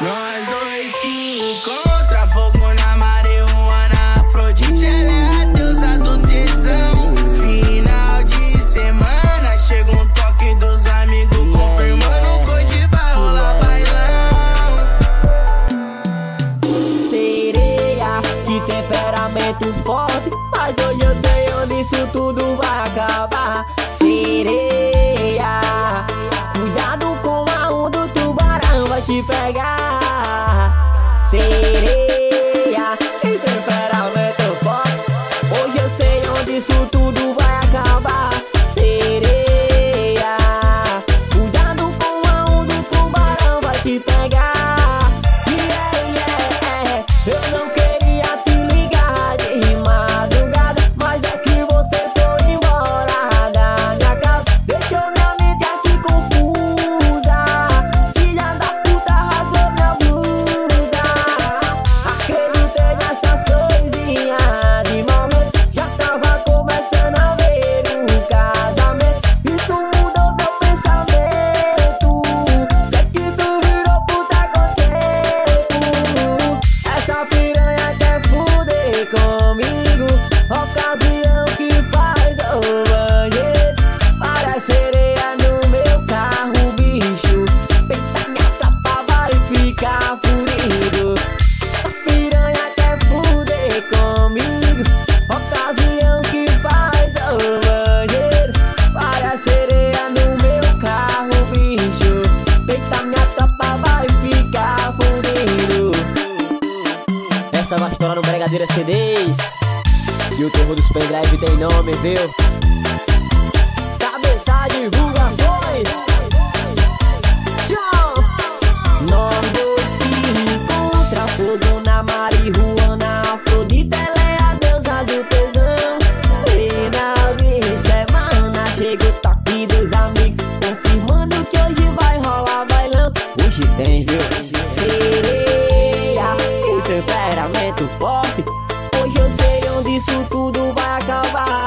Nós dois se encontra, fogo na marihuana. Afrodite, ela é a deusa do tesão. Final de semana, chega um toque dos amigos confirmando que hoje vai rolar bailão. Sereia, que temperamento forte, mas hoje eu sei onde isso tudo vai acabar. Sereia, cuidado com a onda, o tubarão vai te pegar. Sereia, que temperamento forte, hoje eu sei onde isso tudo vai acabar. Sereia, cuidado com a onda, o tubarão vai te pegar. Eu não queria te ligar de madrugada, mas é que você foi embora da minha casa. Deixou minha mente aqui confusa, filha da puta rasgou minha blusa. Acreditei nessas coisinhas de momento, já tava começando a ver um casamento. Isso mudou meu pensamento, sei que tu virou puta conceito. Essa piranha quer fuder comigo, ocasião que faz o banheiro. Parece sereia no meu carro, bicho. Tenta me atrapar, vai ficar furido. Essa piranha quer fuder comigo, ocasião que faz o banheiro. Parece sereia no meu carro, bicho. Tenta me atrapar, vai ficar furido. Essa vai estourar no Bregadeira CDs, e o terror dos pendrive tem nome, viu? Cabeça Divulgações. Tchau! Nós dois se encontra, fogo na marihuana. Afrodite, ela é a deusa do tesão. Final de semana, chega o toque dos amigos confirmando que hoje vai rolar bailão. Hoje tem, viu? Sereia, que temperamento forte, hoje eu sei onde isso tudo vai acabar.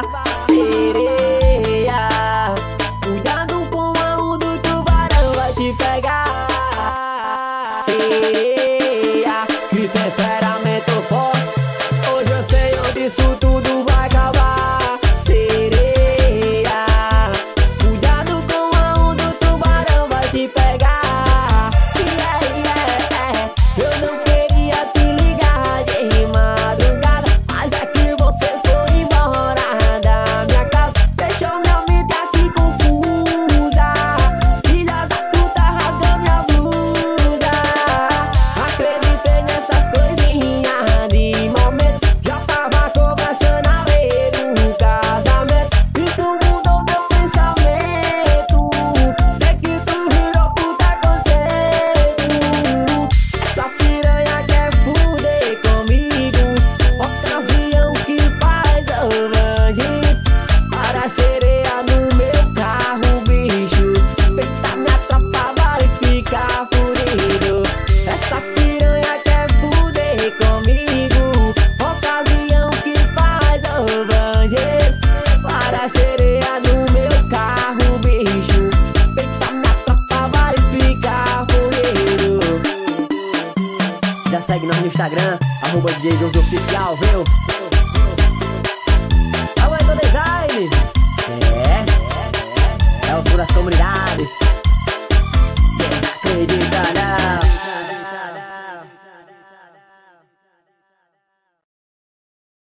Sereia, cuidado com a onda, o tubarão vai te pegar. Sereia, que temperamento forte, hoje eu sei onde isso tudo vai acabar. Sereia, cuidado com a onda, o tubarão vai te pegar. Eu não queria te ligar de madrugada, mas é que você foi embora da minha casa. Deixou minha mente aqui confusa, filha da puta rasgou minha blusa. Acreditei nessas coisinhas de momento, já tava começando a ver um casamento. Isso mudou meu pensamento, sei que tu virou puta conceito. Essa piranha quer fuder comigo, ocasião que faz o bandido. Para sereia no meu carro, bicho. Tenta me atrapar, vai ficar furido. Essa piranha quer fuder comigo, ocasião que faz o bandido. Para sereia no meu carro, bicho. Tenta me atrapar, vai ficar furido. Já segue nós no Instagram, @DJ Jones Oficial, viu?